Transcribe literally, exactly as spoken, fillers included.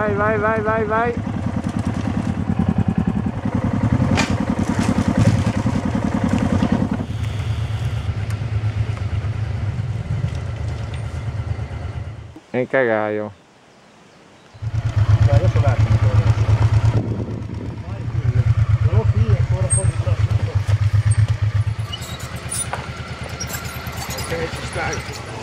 vai, vai, vai, vai, vai. E il cagaio. Adesso l'attimo che però qui è ancora un po' di spazio. Ok, ci stai, ci stai.